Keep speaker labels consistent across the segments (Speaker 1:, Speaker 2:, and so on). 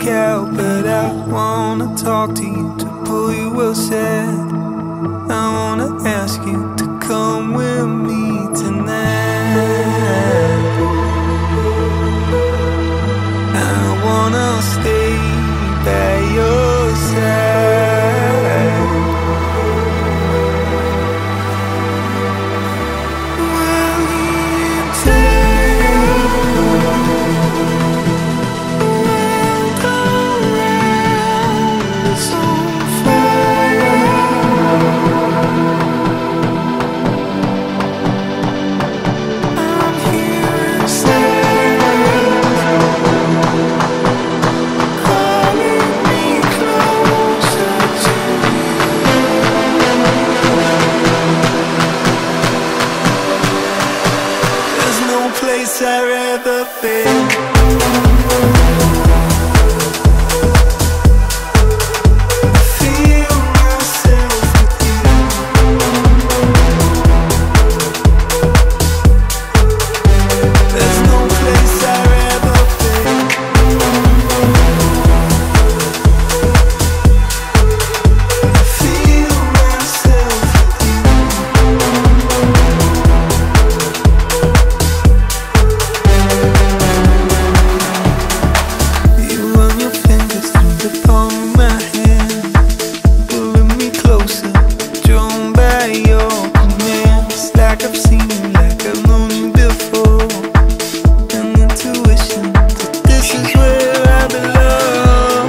Speaker 1: back out, but I wanna talk to you to pull you aside. I wanna ask you to come with me tonight. I wanna stay by your side. While in town, world around is on fire. I'm hearing sounds calling me closer to you. There's no place I'd rather be. Feel myself with you. There's no place I'd rather be. Feel myself with you. You run your fingers through the palm of my hand, pulling me closer, drawn by your command. It's like I've seen you, like I've known you before. An intuition that this is where I belong.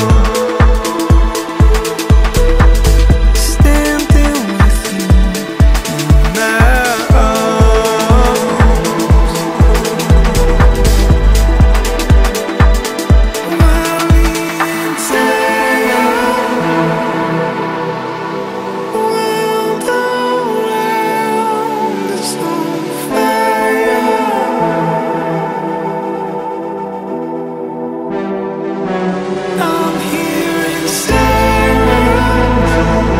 Speaker 1: Standing with you in my arms. While in town, world around is on fire. I'm hearing sirens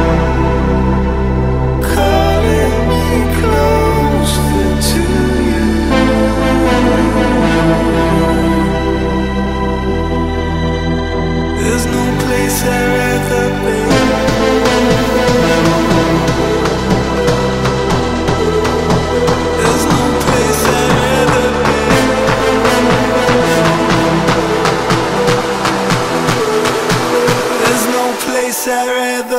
Speaker 1: calling me closer to you. There's no place I'd rather be. There's no place I'd rather be. There's no place I'd rather